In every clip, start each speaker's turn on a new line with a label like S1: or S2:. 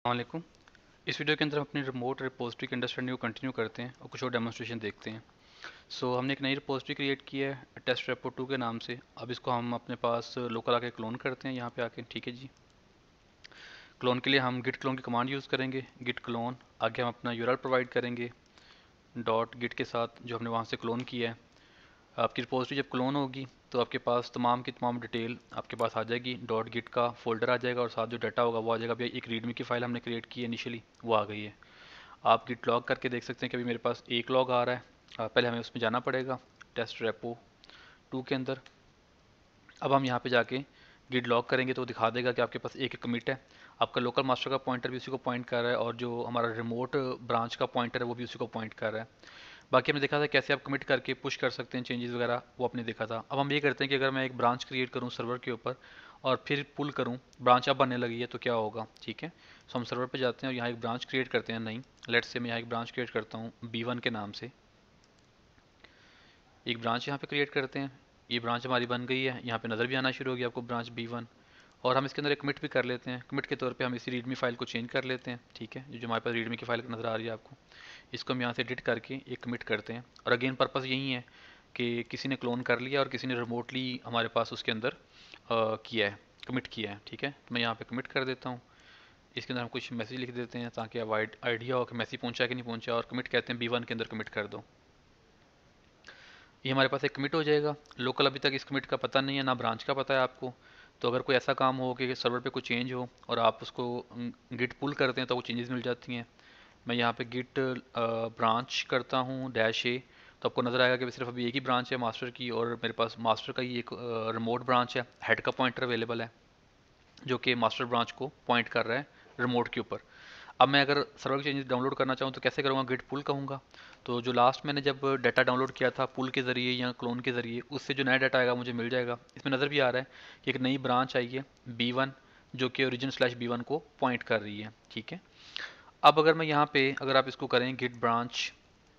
S1: वालेकुम। इस वीडियो के अंदर हम अपनी रिमोट रिपोजिटरी के अंडरस्टैंडिंग को कंटिन्यू करते हैं और कुछ और डेमोन्स्ट्रेशन देखते हैं। हमने एक नई रिपोजिटरी क्रिएट की है टेस्ट रेपो 2 के नाम से। अब इसको हम अपने पास लोकल आके क्लोन करते हैं यहाँ पे आके। ठीक है जी। क्लोन के लिए हम गिट क्लोन की कमांड यूज़ करेंगे। गिट क्लोन, आगे हम अपना यूआरएल प्रोवाइड करेंगे डॉट गिट के साथ जो हमने वहाँ से क्लोन किया है। आपकी रिपोजिटरी जब क्लोन होगी तो आपके पास तमाम की तमाम डिटेल आपके पास आ जाएगी। डॉट गिट का फोल्डर आ जाएगा और साथ जो डाटा होगा वो आ जाएगा। अभी एक रीडमी की फाइल हमने क्रिएट की है इनिशियली, वो आ गई है। आप गिट लॉग करके देख सकते हैं कि अभी मेरे पास एक लॉग आ रहा है। पहले हमें उसमें जाना पड़ेगा टेस्ट रेपो 2 के अंदर। अब हम यहाँ पे जाके गिट लॉग करेंगे तो दिखा देगा कि आपके पास एक कमिट है। आपका लोकल मास्टर का पॉइंटर भी उसी को पॉइंट कर रहा है और जो हमारा रिमोट ब्रांच का पॉइंटर है वो भी उसी को पॉइंट कर रहा है। बाकी हमने देखा था कैसे आप कमिट करके पुश कर सकते हैं चेंजेस वगैरह, वो आपने देखा था। अब हम ये करते हैं कि अगर मैं एक ब्रांच क्रिएट करूँ सर्वर के ऊपर और फिर पुल करूँ, ब्रांच अब बनने लगी है तो क्या होगा। ठीक है, हम सर्वर पे जाते हैं और यहाँ एक ब्रांच क्रिएट करते हैं। नहीं, लेट्स से मैं यहाँ एक ब्रांच क्रिएट करता हूँ B1 के नाम से। एक ब्रांच यहाँ पे क्रिएट करते हैं। ये ब्रांच हमारी बन गई है, यहाँ पे नज़र भी आना शुरू हो गया आपको ब्रांच B1। और हम इसके अंदर एक कमिट भी कर लेते हैं। कमिट के तौर पे हम इसी रीडमी फाइल को चेंज कर लेते हैं। ठीक है, जो हमारे पास रीडमी की फाइल नज़र आ रही है आपको, इसको हम यहाँ से एडिट करके एक कमिट करते हैं। और अगेन पर्पस यही है कि किसी ने क्लोन कर लिया और किसी ने रिमोटली हमारे पास उसके अंदर किया है, कमिट किया है। ठीक है, तो मैं यहाँ पे कमिट कर देता हूँ। इसके अंदर हम कुछ मैसेज लिख देते हैं ताकि अब आइडिया हो कि मैसेज पहुँचा कि नहीं पहुँचा। और कमिट कहते हैं B1 के अंदर कमिट कर दो। ये हमारे पास एक कमिट हो जाएगा। लोकल अभी तक इस कमिट का पता नहीं है, ना ब्रांच का पता है आपको। तो अगर कोई ऐसा काम हो कि सर्वर पे कोई चेंज हो और आप उसको गिट पुल करते हैं तो वो चेंजेस मिल जाती हैं। मैं यहाँ पे गिट ब्रांच करता हूँ -a, तो आपको नज़र आएगा कि सिर्फ अभी एक ही ब्रांच है मास्टर की और मेरे पास मास्टर का ही एक रिमोट ब्रांच है। हेड का पॉइंटर अवेलेबल है जो कि मास्टर ब्रांच को पॉइंट कर रहा है रिमोट के ऊपर। अब मैं अगर सर्वर के चेंजेस डाउनलोड करना चाहूँ तो कैसे करूँगा, गिट पुल कहूँगा। तो जो लास्ट मैंने जब डाटा डाउनलोड किया था पुल के ज़रिए या क्लोन के ज़रिए, उससे जो नया डाटा आएगा मुझे मिल जाएगा। इसमें नज़र भी आ रहा है कि एक नई ब्रांच आई है B1 जो कि ओरिजिन/B1 को पॉइंट कर रही है। ठीक है, अब अगर मैं यहाँ पे अगर आप इसको करें गिट ब्रांच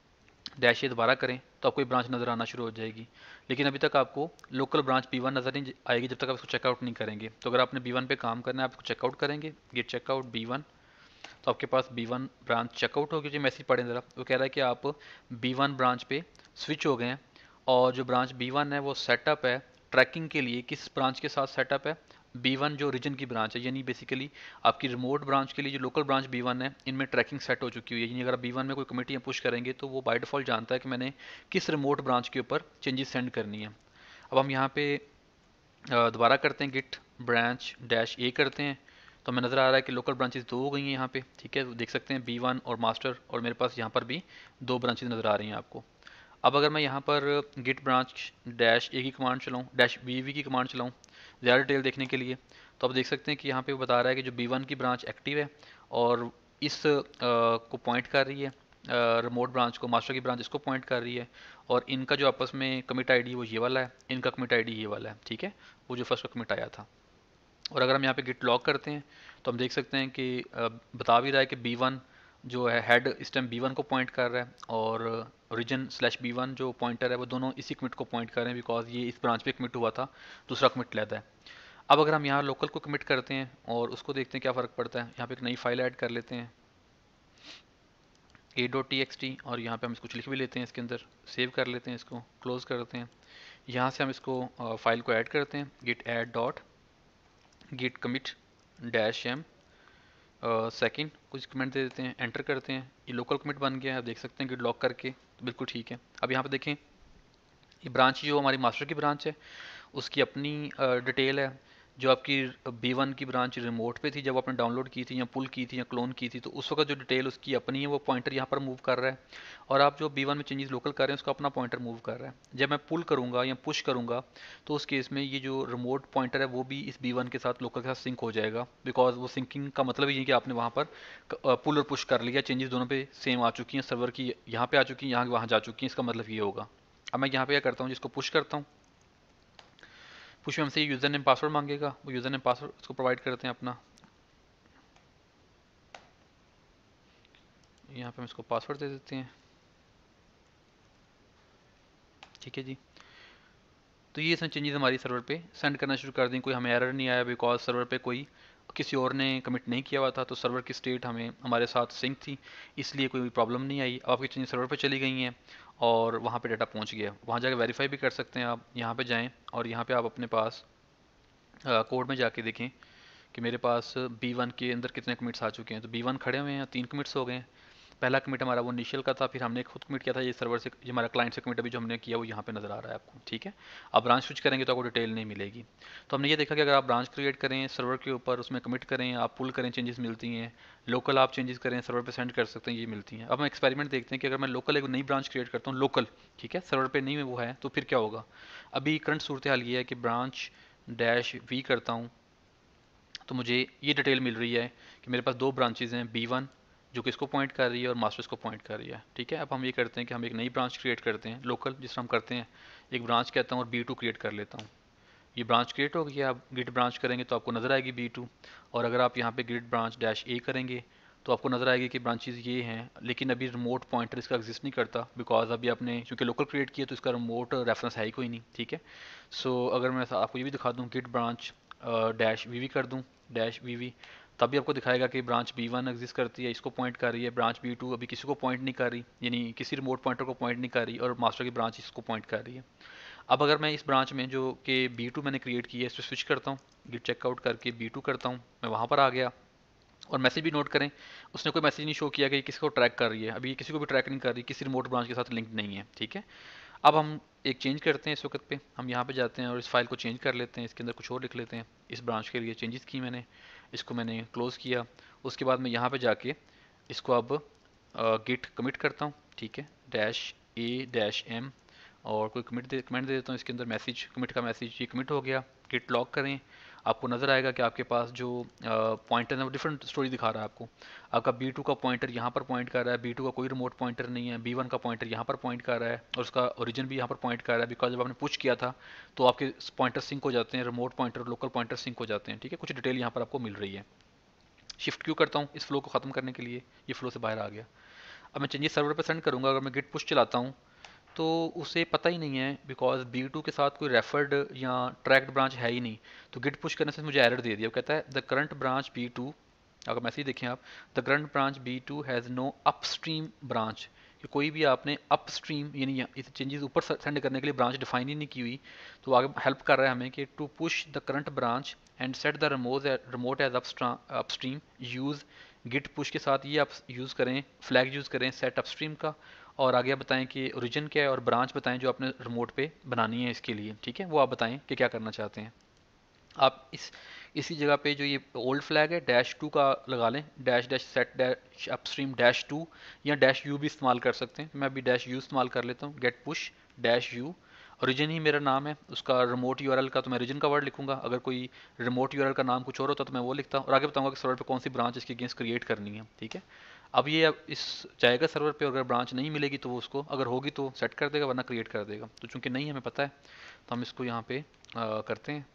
S1: -a दोबारा करें तो आपको ब्रांच नज़र आना शुरू हो जाएगी। लेकिन अभी तक आपको लोकल ब्रांच B1 नज़र नहीं आएगी जब तक आप इसको चेकआउट नहीं करेंगे। तो अगर आपने B1 पे काम करना है आप इसको चेकआउट करेंगे, गिट चेकआउट B1, तो आपके पास B1 ब्रांच चेकआउट होगी। जो मैसेज पढ़ें ज़रा, वो कह रहा है कि आप B1 ब्रांच पे स्विच हो गए हैं। और जो ब्रांच B1 है वो सेटअप है ट्रैकिंग के लिए। किस ब्रांच के साथ सेटअप है, B1 जो रीजन की ब्रांच है, यानी बेसिकली आपकी रिमोट ब्रांच के लिए जो लोकल ब्रांच B1 है इनमें ट्रैकिंग सेट हो चुकी हुई है। यानी अगर आप B1 में कोई कमिटी पुश करेंगे तो वो बाय डिफॉल्ट जानता है कि मैंने किस रिमोट ब्रांच के ऊपर चेंजेस सेंड करनी है। अब हम यहाँ पे दोबारा करते हैं गिट ब्रांच -a करते हैं तो हमें नज़र आ रहा है कि लोकल ब्रांचेस दो हो गई हैं यहाँ पे। ठीक है, तो देख सकते हैं B1 और मास्टर, और मेरे पास यहाँ पर भी दो ब्रांचेस नज़र आ रही हैं आपको। अब अगर मैं यहाँ पर गिट ब्रांच -a की कमांड चलाऊँ, -bv की कमांड चलाऊँ ज़्यादा डिटेल देखने के लिए, तो आप देख सकते हैं कि यहाँ पे वो बता रहा है कि जो B1 की ब्रांच एक्टिव है और इस को पॉइंट कर रही है रिमोट ब्रांच को, मास्टर की ब्रांच इसको पॉइंट कर रही है। और इनका जो आपस में कमिट आईडी वो ये वाला है, इनका कमिट आईडी ये वाला है। ठीक है, वो जो फर्स्ट का कमिट आया था। और अगर हम यहाँ पे गिट लॉग करते हैं तो हम देख सकते हैं कि बता भी रहा है कि B1 जो है हेड इस टाइम B1 को पॉइंट कर रहा है और ओरिजिन/B1 जो पॉइंटर है वो दोनों इसी कमिट को पॉइंट कर रहे हैं बिकॉज ये इस ब्रांच पे कमिट हुआ था, दूसरा कमिट लेता है। अब अगर हम यहाँ लोकल को कमिट करते हैं और उसको देखते हैं क्या फ़र्क पड़ता है, यहाँ पे एक नई फाइल ऐड कर लेते हैं a.txt और यहाँ पे हम इसको कुछ लिख भी लेते हैं इसके अंदर, सेव कर लेते हैं, इसको क्लोज करते हैं। यहाँ से हम इसको फाइल को ऐड करते हैं git add dot git commit -m second, कुछ कमेंट दे देते हैं, एंटर करते हैं। ये लोकल कमिट बन गया है, आप देख सकते हैं गिट लॉक करके, तो बिल्कुल ठीक है। अब यहाँ पे देखें ये ब्रांच जो हमारी मास्टर की ब्रांच है उसकी अपनी डिटेल है। जो आपकी B1 की ब्रांच रिमोट पे थी जब आपने डाउनलोड की थी या पुल की थी या क्लोन की थी, तो उस वक्त जो डिटेल उसकी अपनी है वो पॉइंटर यहाँ पर मूव कर रहा है। और आप जो B1 में चेंजेस लोकल कर रहे हैं उसका अपना पॉइंटर मूव कर रहा है। जब मैं पुल करूँगा या पुश करूँगा तो उस केस में ये जो रिमोट पॉइंटर है वो भी इस B1 के साथ लोकल के साथ सिंक हो जाएगा। बिकॉज वो सिंकिंग का मतलब ये है कि आपने वहाँ पर पुल और पुश कर लिया, चेंजेस दोनों पे सेम आ चुकी हैं, सर्वर की यहाँ पे आ चुकी हैं, यहाँ वहाँ जा चुकी हैं, इसका मतलब ये होगा। अब मैं यहाँ पे क्या करता हूँ, जिसको पुश करता हूँ, पुश में हमसे यूज़र नेम पासवर्ड मांगेगा, वो यूज़र नेम पासवर्ड उसको प्रोवाइड करते हैं अपना। यहाँ पे हम इसको पासवर्ड दे देते हैं। ठीक है जी, तो ये इसने चेंजेस हमारी सर्वर पे सेंड करना शुरू कर दी। कोई हमें एरर नहीं आया बिकॉज सर्वर पे कोई किसी और ने कमिट नहीं किया हुआ था, तो सर्वर की स्टेट हमें हमारे साथ सिंक थी, इसलिए कोई प्रॉब्लम नहीं आई। अब आपकी चेंजेस सर्वर पे चली गई हैं और वहाँ पे डाटा पहुँच गया। वहाँ जाकर वेरीफाई भी कर सकते हैं आप। यहाँ पे जाएं और यहाँ पे आप अपने पास कोड में जाके देखें कि मेरे पास B1 के अंदर कितने कमिट्स आ चुके हैं। तो B1 खड़े हुए हैं, 3 कमिट्स हो गए हैं। पहला कमिट हमारा वो इनिशियल का था, फिर हमने खुद कमिट किया था ये सर्वर से, ये हमारा क्लाइंट से कमिट अभी जो हमने किया वो यहाँ पे नज़र आ रहा है आपको, ठीक है। आप ब्रांच स्विच करेंगे तो आपको डिटेल नहीं मिलेगी। तो हमने ये देखा कि अगर आप ब्रांच क्रिएट करें सर्वर के ऊपर, उसमें कमिट करें, आप पुल करें, चेंजेस मिलती हैं। लोकल आप चेंजेस करें, सर्वर पे सेंड कर सकते हैं, ये मिलती हैं। अब हम एक्सपेरिमेंट देखते हैं कि अगर मैं लोकल एक नई ब्रांच क्रिएट करता हूँ लोकल, ठीक है, सर्वर पे नहीं में वो है, तो फिर क्या होगा। अभी करंट सूरत हाल ये है कि ब्रांच डैश वी करता हूँ तो मुझे ये डिटेल मिल रही है कि मेरे पास 2 ब्रांचेज हैं, B1 जो कि इसको पॉइंट कर रही है और मास्टर्स को पॉइंट कर रही है, ठीक है। अब हम ये करते हैं कि हम एक नई ब्रांच क्रिएट करते हैं लोकल, जिस तरह हम करते हैं एक ब्रांच कहता हूँ और B2 क्रिएट कर लेता हूँ। ये ब्रांच क्रिएट हो गई। आप गिट ब्रांच करेंगे तो आपको नज़र आएगी B2, और अगर आप यहाँ पे गिट ब्रांच डैश ए करेंचेंगे तो आपको नज़र आएगी कि ब्रांचेज ये हैं, लेकिन अभी रिमोट पॉइंटर इसका एग्जिस्ट नहीं करता, बिकॉज अभी आपने चूँकि लोकल क्रिएट किया तो इसका रिमोट रेफरेंस है ही कोई नहीं, ठीक है। सो अगर मैं आपको ये भी दिखा दूँ गिट ब्रांच डैश वी कर दूँ डैश वी, तब भी आपको दिखाएगा कि ब्रांच B1 एग्जिस्ट करती है, इसको पॉइंट कर रही है। ब्रांच B2 अभी किसी को पॉइंट नहीं कर रही, यानी किसी रिमोट पॉइंटर को पॉइंट नहीं कर रही, और मास्टर की ब्रांच इसको पॉइंट कर रही है। अब अगर मैं इस ब्रांच में जो कि B2 मैंने क्रिएट की है इस पर स्विच करता हूँ, गिट चेकआउट करके B2 करता हूँ, मैं वहाँ पर आ गया। और मैसेज भी नोट करें, उसने कोई मैसेज नहीं शो किया कि किसी को ट्रैक कर रही है, अभी किसी को भी ट्रैक नहीं कर रही, किसी रिमोट ब्रांच के साथ लिंक नहीं है, ठीक है। अब हम एक चेंज करते हैं इस वक्त पे, हम यहाँ पे जाते हैं और इस फाइल को चेंज कर लेते हैं, इसके अंदर कुछ और लिख लेते हैं। इस ब्रांच के लिए चेंजेस की मैंने, इसको मैंने क्लोज़ किया। उसके बाद मैं यहाँ पे जाके इसको अब गिट कमिट करता हूँ, ठीक है, डैश ए डैश एम, और कोई कमेंट दे देता हूँ इसके अंदर, मैसेज कमिट का मैसेज ये कमिट हो गया। गिट लॉग करें, आपको नज़र आएगा कि आपके पास जो पॉइंटर है वो डिफरेंट स्टोरी दिखा रहा है आपको। आपका B2 का पॉइंटर यहाँ पर पॉइंट कर रहा है, B2 का कोई रिमोट पॉइंटर नहीं है, B1 का पॉइंटर यहाँ पर पॉइंट कर रहा है, और उसका ओरिजिन भी यहाँ पर पॉइंट कर रहा है, बिकॉज जब आपने पुश किया था तो आपके पॉइंटर सिंक हो जाते हैं, remote pointer local pointer sync हो जाते हैं, ठीक है। कुछ डिटेल यहाँ पर आपको मिल रही है। शिफ्ट क्यों करता हूँ इस फ्लो को ख़त्म करने के लिए, ये फ्लो से बाहर आ गया। अब मैं चेंजेस सर्वर पर सेंड करूँगा, अगर मैं गिट पुश चलाता हूँ तो उसे पता ही नहीं है, बिकॉज B2 के साथ कोई रेफर्ड या ट्रैक्ड ब्रांच है ही नहीं। तो गिट पुश करने से मुझे एरर दे दिया, वो कहता है द करंट ब्रांच B2, अगर मैसेज देखें आप, the current branch B2 has no upstream branch, कि कोई भी आपने अपस्ट्रीम यानी इस चेंजेस ऊपर सेंड करने के लिए ब्रांच डिफाइन ही नहीं की हुई। तो आगे हेल्प कर रहा है हमें कि to push the current branch and set the remote as upstream use git push के साथ ये आप यूज़ करें, फ्लैग यूज़ करें सेट अपस्ट्रीम का, और आगे आप बताएं कि ओरिजिन क्या है और ब्रांच बताएं जो आपने रिमोट पे बनानी है इसके लिए, ठीक है, वो आप बताएं कि क्या करना चाहते हैं। आप इसी जगह पे जो ये ओल्ड फ्लैग है डैश टू का लगा लें, dash dash set dash upstream dash to, या डैश यू भी इस्तेमाल कर सकते हैं। मैं अभी डैश यू इस्तेमाल कर लेता हूँ, git push dash u. Origin ही मेरा नाम है, उसका रिमोट यूआरएल का तो मैं ओरिजिन का वर्ड लिखूंगा, अगर कोई रिमोट यूआरएल का नाम कुछ और होता तो मैं वो लिखता, और आगे बताऊंगा कि सर्वर पे कौन सी ब्रांच इसके अगेंस्ट क्रिएट करनी है, ठीक है। अब इस जाएगा सर्वर पे, अगर ब्रांच नहीं मिलेगी तो वो उसको, अगर होगी तो सेट कर देगा, वरना क्रिएट कर देगा। तो चूंकि नहीं हमें पता है तो हम इसको यहाँ पे करते हैं,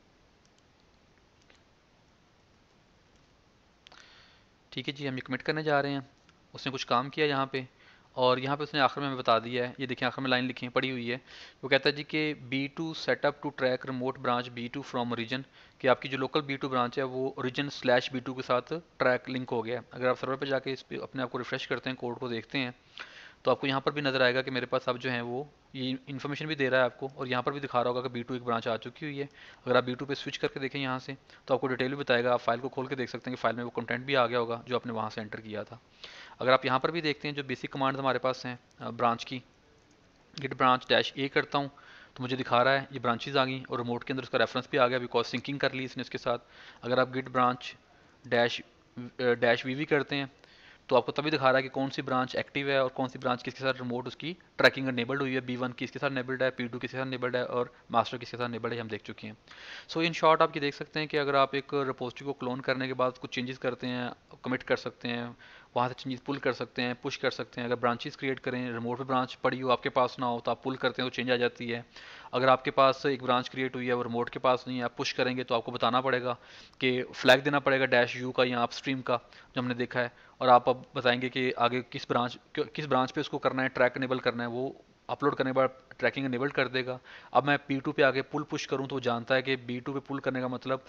S1: ठीक है जी। हम ये कमिट करने जा रहे हैं, उसने कुछ काम किया यहाँ पे, और यहाँ पे उसने आखिर में हमें बता दिया है, ये देखिए आखिर में लाइन लिखी है पड़ी हुई है। वो कहता है जी कि B2 set up to track remote branch B2 from origin, कि आपकी जो लोकल B2 ब्रांच है वो ओरिजिन स्लैश B2 के साथ ट्रैक लिंक हो गया है। अगर आप सर्वर पे जाके इस पे अपने आप को रिफ्रेश करते हैं, कोड को देखते हैं, तो आपको यहाँ पर भी नज़र आएगा कि मेरे पास अब जो है वो ये इन्फॉर्मेशन भी दे रहा है आपको, और यहाँ पर भी दिखा रहा होगा कि B2 एक ब्रांच आ चुकी हुई है। अगर आप B2 पे स्विच करके देखें यहाँ से तो आपको डिटेल भी बताएगा, आप फाइल को खोल के देख सकते हैं कि फाइल में वो कंटेंट भी आ गया होगा जो आपने वहाँ से एंटर किया था। अगर आप यहाँ पर भी देखते हैं जो बेसिक कमांड हमारे पास हैं ब्रांच की, गिट ब्रांच डैश ए करता हूँ तो मुझे दिखा रहा है ये ब्रांचेज आ गई, और रिमोट के अंदर उसका रेफरेंस भी आ गया बिकॉज सिंकिंग कर ली इसने उसके साथ। अगर आप git branch dash dash v करते हैं तो आपको तभी दिखा रहा है कि कौन सी ब्रांच एक्टिव है और कौन सी ब्रांच किसके साथ रिमोट उसकी ट्रैकिंग अनेबल्ड हुई है। B1 किसके साथ अनेबल्ड है, P2 किसके साथ अनेबल्ड है, और मास्टर किसके साथ अनेबल्ड है, हम देख चुके हैं। सो इन शॉर्ट आप ये देख सकते हैं कि अगर आप एक रिपोजिटरी को क्लोन करने के बाद कुछ चेंजेस करते हैं, कमिट कर सकते हैं, वहाँ से चेंजेस पुल कर सकते हैं, पुश कर सकते हैं। अगर ब्रांचेस क्रिएट करें, रिमोट पे ब्रांच पड़ी हो आपके पास ना हो तो आप पुल करते हैं तो चेंज आ जाती है। अगर आपके पास एक ब्रांच क्रिएट हुई है वो रिमोट के पास नहीं है, आप पुश करेंगे तो आपको बताना पड़ेगा कि फ्लैग देना पड़ेगा डैश यू का या अपस्ट्रीम का जो हमने देखा है, और आप अब बताएंगे कि आगे किस ब्रांच पे उसको करना है, ट्रैक इनेबल करना है, वो अपलोड करने के बाद ट्रैकिंग इनेबल्ड कर देगा। अब मैं P2 पे आगे पुल पुश करूं तो वो जानता है कि B2 पे पुल करने का मतलब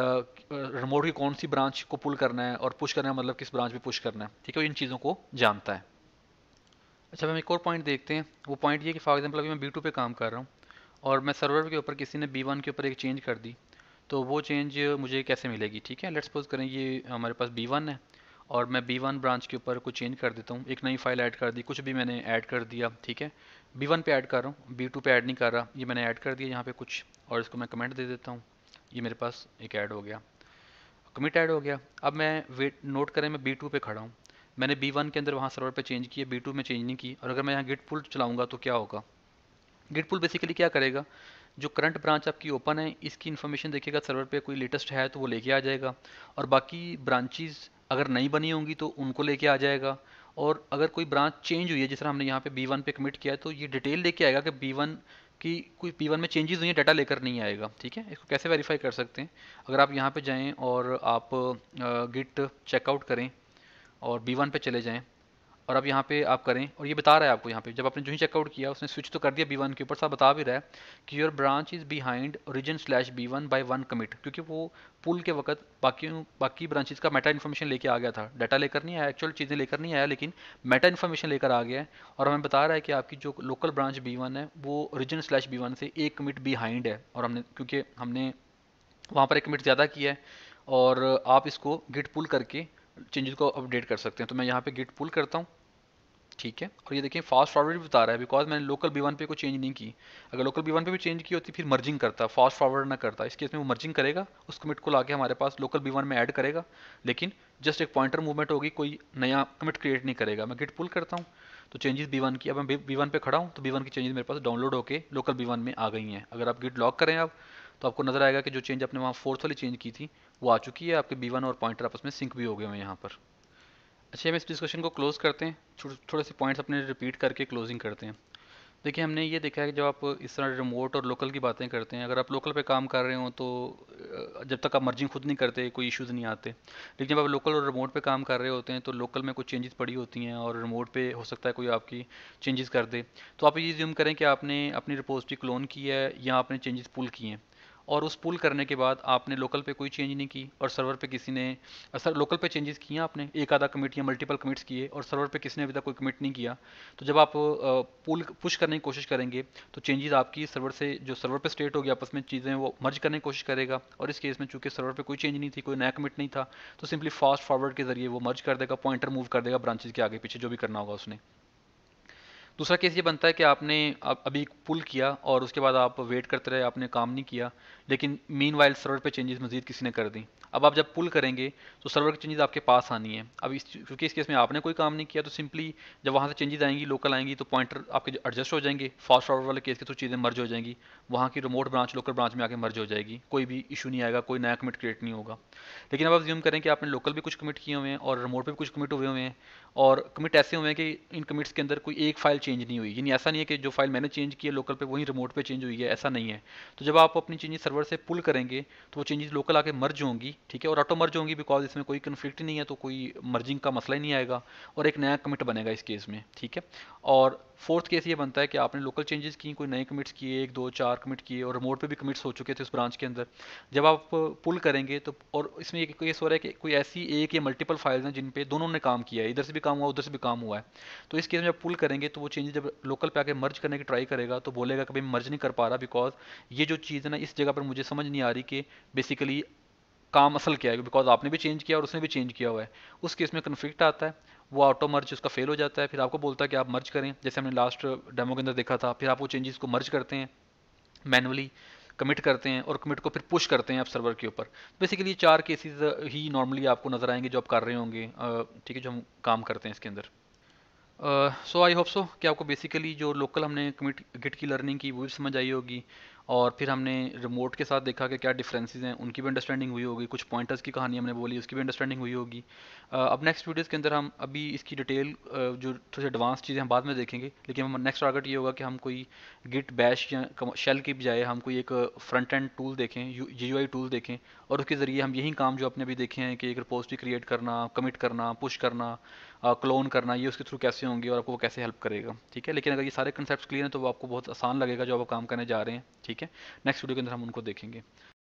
S1: रिमोट की कौन सी ब्रांच को पुल करना है और पुश करने का मतलब किस ब्रांच पे पुश करना है, ठीक है, वो इन चीज़ों को जानता है। अच्छा, अब हम एक और पॉइंट देखते हैं। वो पॉइंट ये कि फॉर एग्जांपल अभी मैं B2 पे काम कर रहा हूँ और मैं सर्वर के ऊपर किसी ने B1 के ऊपर एक चेंज कर दी, तो वो चेंज मुझे कैसे मिलेगी, ठीक है। लेट्स सपोज करें ये हमारे पास B1 है और मैं B1 ब्रांच के ऊपर कुछ चेंज कर देता हूँ, एक नई फाइल ऐड कर दी, कुछ भी मैंने ऐड कर दिया, ठीक है। B1 पे ऐड कर रहा हूँ, B2 पे ऐड नहीं कर रहा, ये मैंने ऐड कर दिया यहाँ पे कुछ, और इसको मैं कमेंट दे देता हूँ। ये मेरे पास एक ऐड हो गया, कमिट ऐड हो गया। अब मैं वेट नोट करें, मैं B2 पे खड़ा हूँ, मैंने B1 के अंदर वहाँ सर्वर पे चेंज किया, B2 में चेंज नहीं की, और अगर मैं यहाँ गिट पुल चलाऊंगा तो क्या होगा। गिट पुल बेसिकली क्या करेगा, जो करंट ब्रांच आपकी ओपन है इसकी इन्फॉर्मेशन देखेगा, सर्वर पे कोई लेटेस्ट है तो वो लेके आ जाएगा, और बाकी ब्रांचेस अगर नई बनी होंगी तो उनको लेके आ जाएगा। और अगर कोई ब्रांच चेंज हुई है, जिस तरह हमने यहाँ पे B1 पे कमिट किया है, तो ये डिटेल लेके आएगा कि B1 की कोई B1 में चेंजेस हुई है, डाटा लेकर नहीं आएगा, ठीक है। इसको कैसे वेरीफाई कर सकते हैं, अगर आप यहाँ पे जाएं और आप गिट चेकआउट करें और B1 पे चले जाएं, और अब यहाँ पे आप करें, और ये बता रहा है आपको यहाँ पे, जब आपने जो ही चेकआउट किया उसने स्विच तो कर दिया B1 के ऊपर, साथ बता भी रहा है कि your branch is behind origin slash B1 by 1 commit, क्योंकि वो पुल के वक्त बाकी ब्रांचेस का मेटा इन्फॉर्मेशन लेके आ गया था, डाटा लेकर नहीं आया, एक्चुअल चीज़ें लेकर नहीं आया, लेकिन मेटा इन्फॉर्मेशन लेकर आ गया है। और हमें बता रहा है कि आपकी जो लोकल ब्रांच B1 है वो ओरिजिन स्लैश B1 से एक कमिट बिहाइंड है, और हमने क्योंकि हमने वहाँ पर एक कमिट ज़्यादा किया है, और आप इसको गिट पुल करके चेंजेस को अपडेट कर सकते हैं। तो मैं यहाँ पे गिट पुल करता हूँ, ठीक है, और ये देखिए फास्ट फॉरवर्ड भी बता रहा है, बिकॉज मैंने लोकल B1 पे कोई चेंज नहीं की। अगर लोकल B1 पे भी चेंज की होती फिर मर्जिंग करता, फास्ट फॉरवर्ड ना करता। इस केस में वो मर्जिंग करेगा, उस कमिट को लाके हमारे पास लोकल B1 में ऐड करेगा, लेकिन जस्ट एक पॉइंटर मूवमेंट होगी, कोई नया कमिट क्रिएट नहीं करेगा। मैं गिट पुल करता हूँ तो चेंजेस B1 की, अब मैं B1 पे खड़ा हूँ तो B1 की चेंजेस मेरे पास डाउनलोड होकर लोकल B1 में आ गई हैं। अगर आप गिट लॉक करें अब तो आपको नजर आएगा कि जो चेंज आपने वहाँ फोर्थ वाली चेंज की थी वो आ चुकी है, आपके B1 और पॉइंटर आपस में सिंक भी हो गए हैं यहाँ पर। अच्छा, हम इस डिस्कशन को क्लोज करते हैं, थोड़े से पॉइंट्स अपने रिपीट करके क्लोजिंग करते हैं। देखिए, हमने ये देखा है कि जब आप इस तरह रिमोट और लोकल की बातें करते हैं, अगर आप लोकल पे काम कर रहे हो तो जब तक आप मर्जिंग खुद नहीं करते कोई इश्यूज़ नहीं आते, लेकिन जब आप लोकल और रिमोट पे काम कर रहे होते हैं तो लोकल में कुछ चेंजेस पड़ी होती हैं और रिमोट पे हो सकता है कोई आपकी चेंजेस कर दे। तो आप ये ज्यूम करें कि आपने अपनी रिपोजिटरी क्लोन की है या आपने चेंजेस पुल किए हैं, और उस पुल करने के बाद आपने लोकल पे कोई चेंज नहीं की और सर्वर पे किसी ने सर लोकल पे चेंजेस किए, आपने एक आधा कमिट या मल्टीपल कमिट्स किए और सर्वर पे किसी ने अभी तक कोई कमिट नहीं किया, तो जब आप पुल पुश करने की कोशिश करेंगे तो चेंजेस आपकी सर्वर से जो सर्वर पे स्टेट होगी आपस में चीज़ें वो मर्ज करने की कोशिश करेगा, और इस केस में चूंकि सर्वर पे कोई चेंज नहीं थी, कोई नया कमिट नहीं था, तो सिंपली फास्ट फॉरवर्ड के जरिए वो मर्ज कर देगा, पॉइंटर मूव कर देगा ब्रांचेस के आगे पीछे जो भी करना होगा उसने। दूसरा केस ये बनता है कि आपने अभी पुल किया और उसके बाद आप वेट करते रहे, आपने काम नहीं किया, लेकिन मीनवाइल सर्वर पे चेंजेस मजीद किसी ने कर दी। अब आप जब पुल करेंगे तो सर्वर की चेंजेस आपके पास आनी है। अब क्योंकि इस केस में आपने कोई काम नहीं किया तो सिंपली जब वहाँ से चेंजेस आएंगी लोकल आएंगी तो पॉइंटर आपके एडजस्ट हो जाएंगे, फास्ट फॉरवर्ड वाले केस के थ्रू चीज़ें मर्ज हो जाएंगी, वहाँ की रिमोट ब्रांच लोकल ब्रांच में आके मर्ज हो जाएगी, कोई भी इशू नहीं आएगा, कोई नया कमिट क्रिएट नहीं होगा। लेकिन अब आप ज्यूम करें कि आपने लोकल भी कुछ कमिट किए हुए हैं और रिमोट पे भी कुछ कमिट हुए हुए हैं, और कमिट ऐसे हुए हैं कि इन कमिट्स के अंदर कोई एक फाइल चेंज नहीं हुई, यानी ऐसा नहीं है कि जो फाइल मैंने चेंज की है लोकल पे वही रिमोट पे चेंज हुई है, ऐसा नहीं है। तो जब आप अपनी चेंजेस सर्वर से पुल करेंगे तो वो चेंजेस लोकल आके मर्ज होंगी, ठीक है, और ऑटो मर्ज होंगी, बिकॉज इसमें कोई कन्फ्लिक्ट नहीं है तो कोई मर्जिंग का मसला ही नहीं आएगा, और एक नया कमिट बनेगा इस केस में, ठीक है। और फोर्थ केस ये बनता है कि आपने लोकल चेंजेस की, कोई नए कमिट्स किए, एक दो चार कमिट किए, और रिमोट पे भी कमिट्स हो चुके थे उस ब्रांच के अंदर, जब आप पुल करेंगे तो, और इसमें एक केस हो रहा है कि कोई ऐसी एक या मल्टीपल फाइल्स हैं जिन पे दोनों ने काम किया है, इधर से भी काम हुआ उधर से भी काम हुआ है, तो इस केस में जब पुल करेंगे तो वो चेंजेस जब लोकल पे आके मर्ज करने की ट्राई करेगा तो बोलेगा कि भाई मैं मर्ज नहीं कर पा रहा, बिकॉज ये जो चीज़ है ना इस जगह पर मुझे समझ नहीं आ रही कि बेसिकली काम असल क्या है, बिकॉज आपने भी चेंज किया और उसने भी चेंज किया हुआ है। उस केस में कन्फ्लिक्ट आता है, वो ऑटो मर्ज उसका फेल हो जाता है, फिर आपको बोलता है कि आप मर्ज करें, जैसे हमने लास्ट डेमो के अंदर देखा था, फिर आप वो चेंजेस को मर्ज करते हैं मैनुअली, कमिट करते हैं और कमिट को फिर पुश करते हैं आप सर्वर के ऊपर। बेसिकली चार केसेस ही नॉर्मली आपको नजर आएंगे जो आप कर रहे होंगे, ठीक है, जो हम काम करते हैं इसके अंदर। सो आई होप सो कि आपको बेसिकली जो लोकल हमने कमिट गिट की लर्निंग की वो भी समझ आई होगी, और फिर हमने रिमोट के साथ देखा कि क्या डिफरेंसेस हैं, उनकी भी अंडरस्टैंडिंग हुई होगी, कुछ पॉइंटर्स की कहानी हमने बोली उसकी भी अंडरस्टैंडिंग हुई होगी। अब नेक्स्ट वीडियोस के अंदर हम अभी इसकी डिटेल जो थोड़ी एडवांस चीज़ें हम बाद में देखेंगे, लेकिन हम नेक्स्ट टारगेट ये होगा कि हम कोई गिट बैश या शेल की बजाय हम कोई एक फ्रंट एंड टूल देखें, GUI टूल देखें, और उसके ज़रिए हम यही काम जो अपने अभी देखे हैं कि एक रिपोजिटरी क्रिएट करना, कमिट करना, पुश करना, क्लोन करना, ये उसके थ्रू कैसे होंगे और आपको वो कैसे हेल्प करेगा। ठीक है, लेकिन अगर ये सारे कंसेप्ट क्लियर हैं तो वो आपको बहुत आसान लगेगा जो आप काम करने जा रहे हैं। ठीक है, नेक्स्ट वीडियो के अंदर हम उनको देखेंगे।